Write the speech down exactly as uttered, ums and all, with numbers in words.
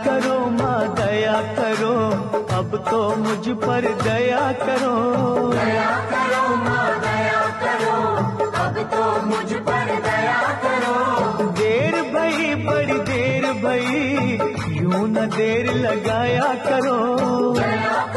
करो माँ दया करो, अब तो मुझ पर दया करो। दया करो माँ दया करो, अब तो मुझ पर दया करो। देर भई बड़ी देर भई, यूं न देर लगाया करो। दया